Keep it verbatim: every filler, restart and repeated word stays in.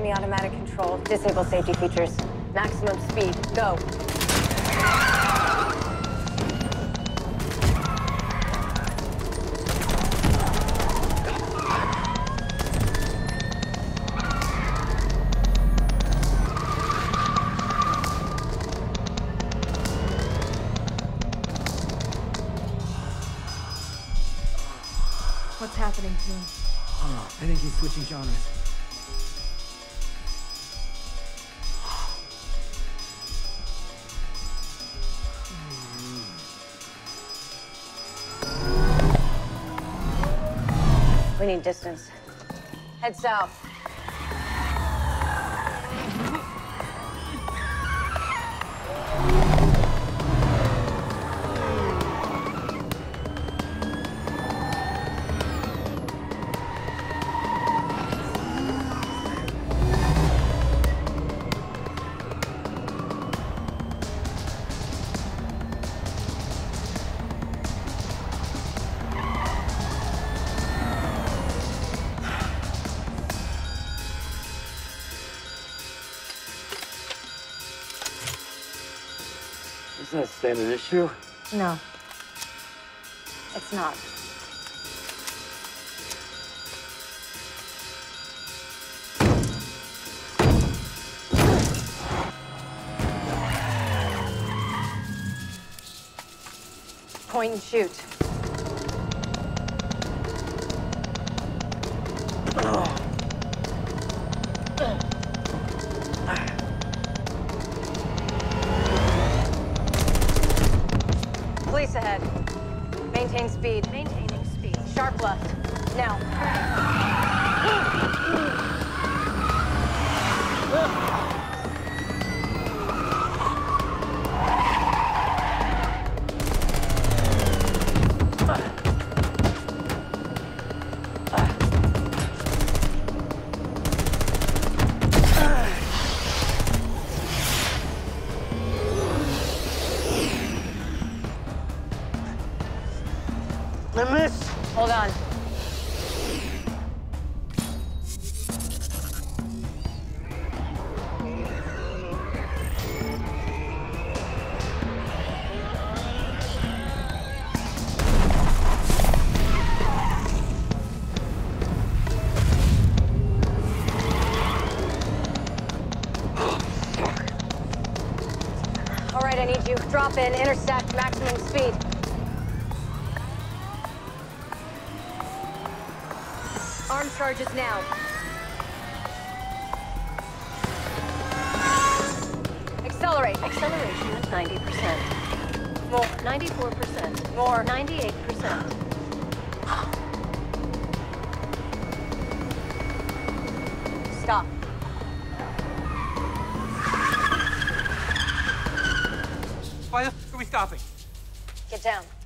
Semi-automatic control. Disable safety features. Maximum speed. Go. What's happening to him? Oh, I think he's switching genres. We need distance. Head south. Is that a standard issue? No. It's not. Point and shoot. Police ahead. Maintain speed. Maintaining speed. Sharp left. Now. I missed! Hold on. All right, I need you. Drop in, intersect, maximum speed. Arm charges now. Accelerate. Acceleration at ninety percent. More. ninety-four percent. More. ninety-eight percent. Stop. Why the f are we stopping? Get down.